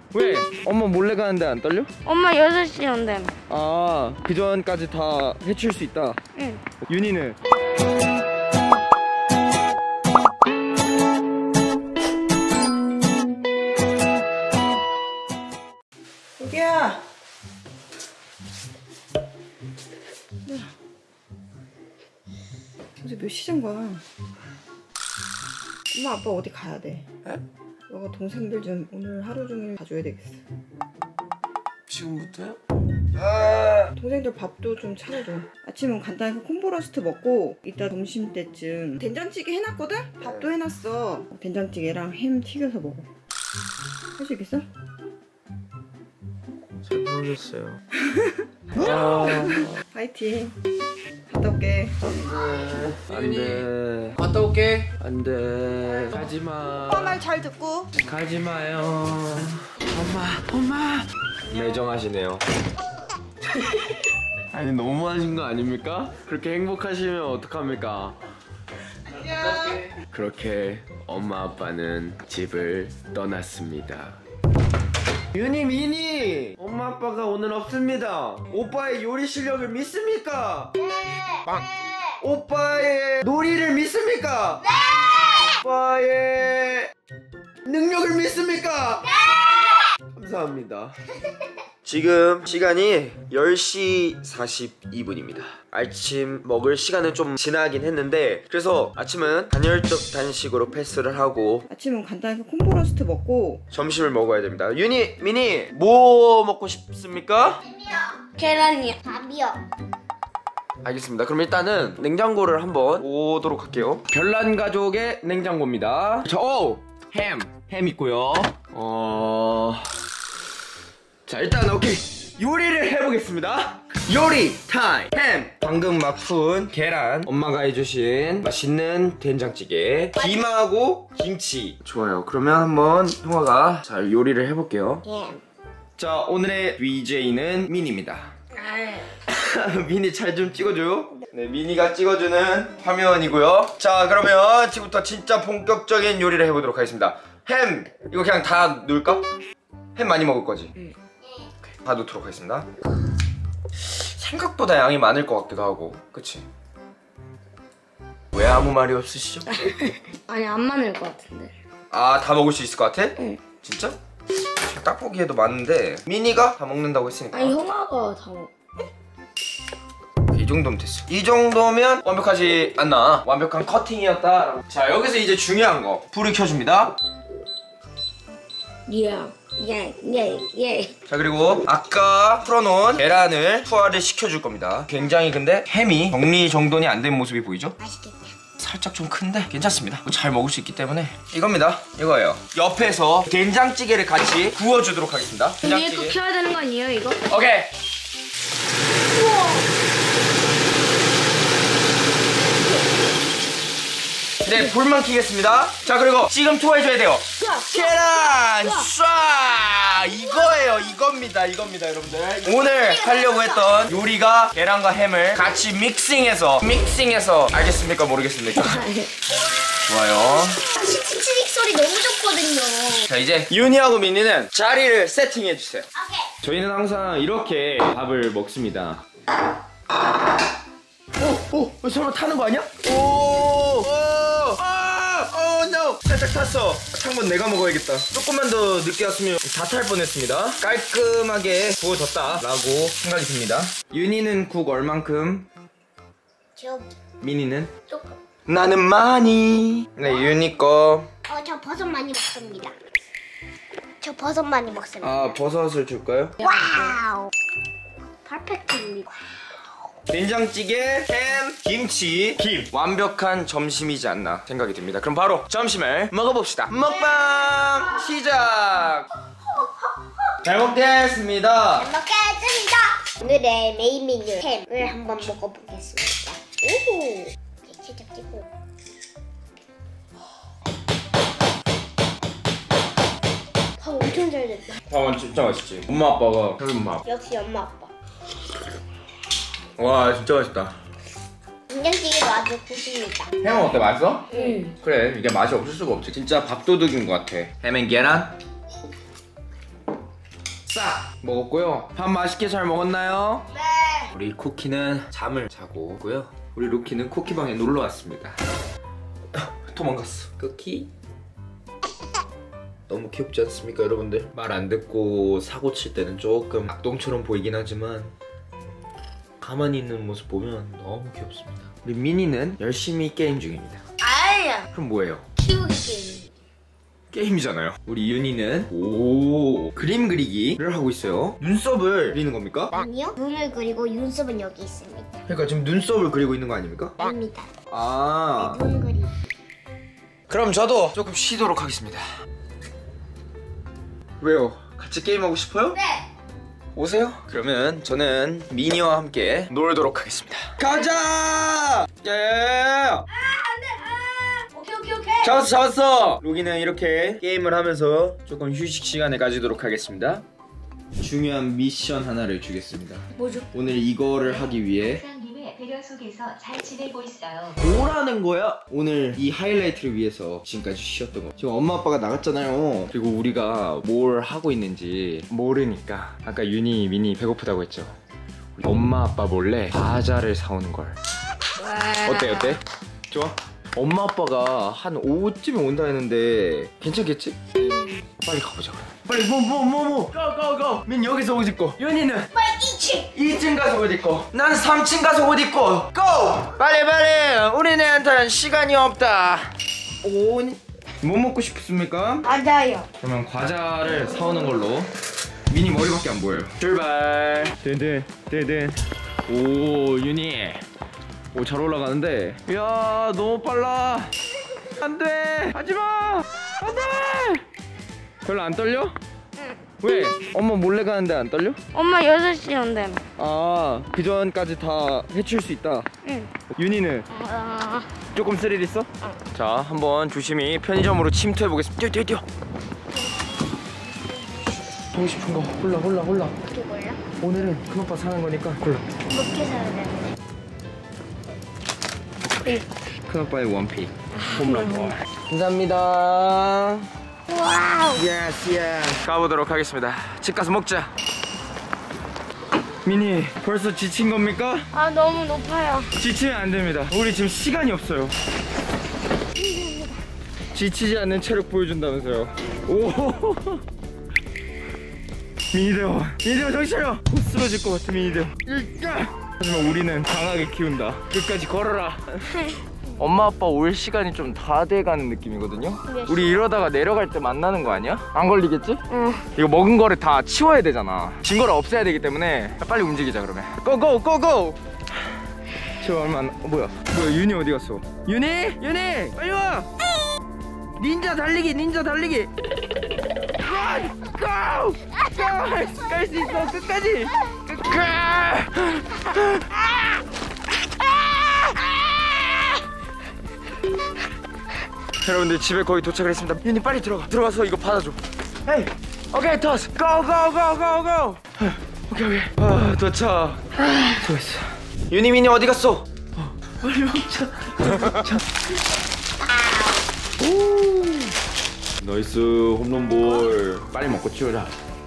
왜? 엄마 몰래 가는데 안 떨려? 엄마 6시 온대. 아, 그 전까지 다 해칠 수 있다. 응. 윤희는? 여기야. 어제 몇 시간 거야? 엄마 아빠 어디 가야 돼? 에? 너가 동생들 좀 오늘 하루 종일 봐줘야 되겠어. 지금부터요? 동생들 밥도 좀 차려줘. 아침은 간단하게 콤보러스트 먹고 이따 점심때쯤 된장찌개 해놨거든? 밥도 해놨어. 된장찌개랑 햄 튀겨서 먹어. 할 수 있겠어? 잘 모르겠어요. 파이팅. 갔다 올게. 안돼. 갔다 올게. 안돼. 가지마. 엄마 말 잘 듣고. 가지마요. 엄마. 매정하시네요. 아니 너무하신 거 아닙니까? 그렇게 행복하시면 어떡합니까? 그렇게 엄마 아빠는 집을 떠났습니다. 윤희, 미니! 엄마 아빠가 오늘 없습니다. 오빠의 요리 실력을 믿습니까? 네! 빵! 오빠의 놀이를 믿습니까? 네! 오빠의 능력을 믿습니까? 네! 감사합니다. 지금 시간이 10시 42분입니다. 아침 먹을 시간은 좀 지나긴 했는데 그래서 아침은 단열적 단식으로 패스를 하고 아침은 간단하게 콤보러스트 먹고 점심을 먹어야 됩니다. 윤희, 미니 뭐 먹고 싶습니까? 계란이요. 밥이요. 알겠습니다. 그럼 일단은 냉장고를 한번 보도록 할게요. 별난 가족의 냉장고입니다. 햄 있고요. 자, 일단 오케이. 요리를 해보겠습니다. 요리 타임. 햄, 방금 막 푼 계란, 엄마가 해주신 맛있는 된장찌개, 김하고 김치. 좋아요. 그러면 한번 형아가 잘 요리를 해볼게요. 자, 오늘의 VJ는 미니입니다. 미니 잘 좀 찍어줘요. 네, 미니가 찍어주는 화면이고요. 자, 그러면 지금부터 진짜 본격적인 요리를 해보도록 하겠습니다. 햄, 이거 그냥 다 넣을까? 햄 많이 먹을 거지? 응. 다 넣도록 하겠습니다. 생각보다 양이 많을 것 같기도 하고, 그치? 왜 아무 말이 없으시죠? 아니 안 많을 것 같은데. 아, 다 먹을 수 있을 것 같아? 응. 진짜? 딱 보기에도 많은데 미니가 다 먹는다고 했으니까. 아니 형아가 다 먹. 이 정도면 됐어. 이 정도면 완벽하지 않나? 완벽한 커팅이었다. 자, 여기서 이제 중요한 거 불을 켜줍니다. 예. 자, 그리고 아까 풀어놓은 계란을 투하를 시켜줄 겁니다. 굉장히 근데 햄이 정리정돈이 안 된 모습이 보이죠? 맛있겠다. 살짝 좀 큰데 괜찮습니다. 잘 먹을 수 있기 때문에 이겁니다. 이거예요. 옆에서 된장찌개를 같이 구워주도록 하겠습니다. 위에 거 켜야 되는 거 아니에요 이거? 오케이. 네, 불만 켜겠습니다. 자, 그리고 지금 투하해줘야 돼요. 계란 쏴! 이겁니다, 여러분들. 오늘 하려고 했던 요리가 계란과 햄을 같이 믹싱해서 알겠습니까? 모르겠습니까? 좋아요. 치릭 소리 너무 좋거든요. 자, 이제 윤희하고 미니는 자리를 세팅해주세요. 오케이. 저희는 항상 이렇게 밥을 먹습니다. 설마 타는 거 아니야? no! 살짝 탔어. 창문 내가 먹어야겠다. 조금만 더 늦게 왔으면 다 탈 뻔했습니다. 깔끔하게 구워졌다라고 생각이 듭니다. 윤희는 국 얼만큼? 저 미니는? 조금. 나는 많이. 네, 윤희 거. 저 버섯 많이 먹습니다. 아, 버섯을 줄까요? 와우. 퍼펙트입니다. 된장찌개, 햄, 김치, 김. 완벽한 점심이지 않나 생각이 듭니다. 그럼 바로 점심을 먹어봅시다. 먹방 시작! 잘 먹겠습니다. 오늘의 메인 메뉴 햄을 한번 먹어보겠습니다. 오, 살짝 찍고. 밥 엄청 잘 됐다. 밥은 진짜 맛있지. 엄마 아빠가 해준 밥. 역시 엄마 아빠. 와, 진짜 맛있다. 된장찌개도 아주 좋습니다. 햄은 어때? 맛있어? 응. 그래, 이게 맛이 없을 수가 없지. 진짜 밥도둑인 것 같아. 햄 앤 계란. 싹 먹었고요. 밥 맛있게 잘 먹었나요? 네. 우리 쿠키는 잠을 자고 오고요. 우리 루키는 쿠키방에 놀러 왔습니다. 도망갔어. 쿠키. 너무 귀엽지 않습니까, 여러분들? 말 안 듣고 사고 칠 때는 조금 악동처럼 보이긴 하지만 가만히 있는 모습 보면 너무 귀엽습니다. 우리 미니는 열심히 게임 중입니다. 아니야. 그럼 뭐예요? 키우기 게임. 게임이잖아요. 우리 윤희는 그림 그리기를 하고 있어요. 눈썹을 그리는 겁니까? 아니요. 눈을 그리고 눈썹은 여기 있습니다. 그러니까 지금 눈썹을 그리고 있는 거 아닙니까? 아닙니다. 아. 눈 그리기. 그럼 저도 조금 쉬도록 하겠습니다. 왜요? 같이 게임하고 싶어요? 네. 오세요. 그러면 저는 미니와 함께 놀도록 하겠습니다. 가자! 예! 오케이. 잡았어. 로기는 이렇게 게임을 하면서 조금 휴식 시간을 가지도록 하겠습니다. 중요한 미션 하나를 주겠습니다. 뭐죠? 오늘 이거를 하기 위해 사장님의 배려 속에서 잘 지내고 있어요. 뭐라는 거야? 오늘 이 하이라이트를 위해서 지금까지 쉬었던 거. 지금 엄마 아빠가 나갔잖아요. 그리고 우리가 뭘 하고 있는지 모르니까 아까 윤희, 미니 배고프다고 했죠. 우리 엄마 아빠 몰래 과자를 사오는 걸. 어때? 좋아? 엄마 아빠가 한 오후쯤에 온다 했는데 괜찮겠지? 빨리 가보자 그럼. 빨리 뭐 고! 민 여기서 옷 입고, 윤희는 빨리 2층. 2층 가서 옷 입고, 난 3층 가서 옷 입고. 고! 빨리 우리네한테는 시간이 없다. 뭐 먹고 싶습니까? 맞아요. 그러면 과자를 사오는 걸로. 미니 머리밖에 안 보여요. 출발. 든든. 오, 윤희. 오, 잘 올라가는데. 이야, 너무 빨라. 안돼, 하지마. 안돼. 별로 안 떨려? 응. 왜? 엄마 몰래 가는데 안 떨려? 엄마 6시 온대. 아, 그 전까지 다 해칠 수 있다. 응. 윤희는 조금 스릴 있어? 자, 한번 조심히 편의점으로 침투해 보겠습니다. 뛰어. 하고 싶은 거 골라. 어떻게 몰라? 오늘은 큰오빠 사는 거니까 골라. 어떻게 사야 되는데? 큰오빠의 원픽 홈런 볼. 감사합니다. 와우. 예스. 가보도록 하겠습니다. 집 가서 먹자. 미니, 벌써 지친 겁니까? 아, 너무 높아요. 지치면 안 됩니다. 우리 지금 시간이 없어요. 지치지 않는 체력 보여준다면서요. 오. 미니대원 정신 차려. 쓰러질 것 같아, 미니대원. 하지만 우리는 강하게 키운다. 끝까지 걸어라. 엄마 아빠 올 시간이 좀 다 돼가는 느낌이거든요. 우리 이러다가 내려갈 때 만나는 거 아니야? 안 걸리겠지? 응. 이거 먹은 거를 다 치워야 되잖아. 증거를 없애야 되기 때문에 빨리 움직이자. 그러면 고고. 저 얼마 안... 뭐야 윤희 어디 갔어? 윤희 빨리 와. 닌자 달리기. 고! 갈 수 있어. 끝까지. 여러분들 집에 거의 도착을 했습니다. 윤희 빨리 들어가서 이거 받아줘. 헤이, 오케이 토스 고. 오케이. 아, 도착. 수고했어. 윤희, 미니 어디 갔어? 빨리 먹자. 나이스 홈런볼. 빨리 먹고 치우자.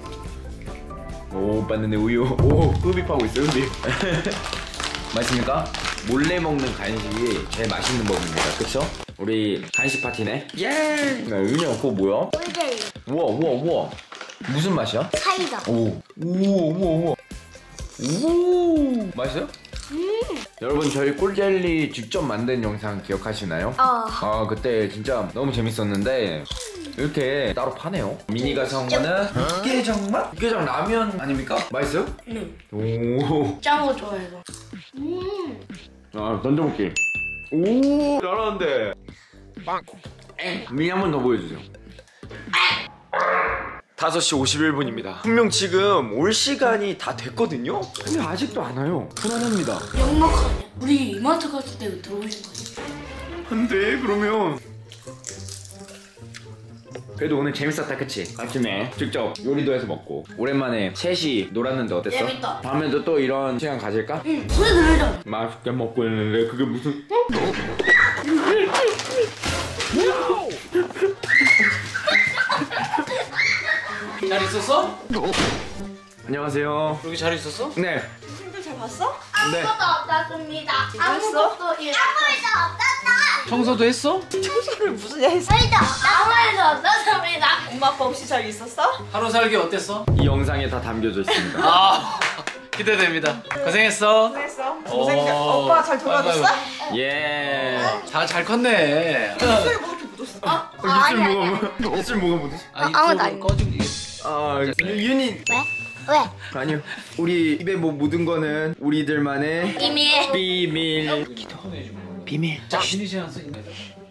오, 빠는데 우유. 오, 흡입하고 있어. 맛있습니까? 몰래 먹는 간식이 제일 맛있는 법입니다. 그쵸? 우리 간식 파티네. 예. 야, 윤희야, 그거 뭐야? 꿀젤리. 우와. 무슨 맛이야? 사이다. 우와. 맛있어요? 여러분, 저희 꿀젤리 직접 만든 영상 기억하시나요? 아, 그때 진짜 너무 재밌었는데 이렇게 따로 파네요. 미니가 사온 거는 육개장맛? 육개장 라면 아닙니까? 맛있어요? 네. 오. 짠 거 좋아해서. 아, 던져볼게. 오, 잘하는데. 미니 한 번 더 보여주세요. 5시 51분입니다. 분명 지금 올 시간이 다 됐거든요? 근데 아직도 안 와요. 불안합니다. 영락하네. 우리 이마트 갔을 때 들어오신 거지? 안 돼, 그러면. 그래도 오늘 재밌었다, 그치? 아침에 직접 요리도 해서 먹고 오랜만에 셋이 놀았는데 어땠어? 재밌다. 다음에도 또 이런 시간 가질까? 응, 소리 들리잖아. 맛있게 먹고 있는데 그게 무슨... 잘 있었어? 안녕하세요. 여기 잘 있었어? 네. 동생들 잘 봤어? 네. 없었습니다. 아무것도 없었다. 청소도 했어? 청소를 무슨 애 했어? 아무것도 없었습니다. 엄마 아빠 없이 잘 있었어? 하루 살기 어땠어? 이 영상에 다 담겨져 있습니다. 아 기대됩니다. 고생했어. 했어. 동생들 오. 오빠 잘 돌봐줬어? 예. 다 잘 컸네. 입술에 뭐 이렇게 묻었어? 입술 뭐가 묻었어? 아무것도 아니야. 꺼지고 이게. 아, 윤이. 왜? 아니요. 우리 입에 뭐 묻은 거는 우리들만의 이미 비밀. 기도. 비밀. 자, 신이 지났어.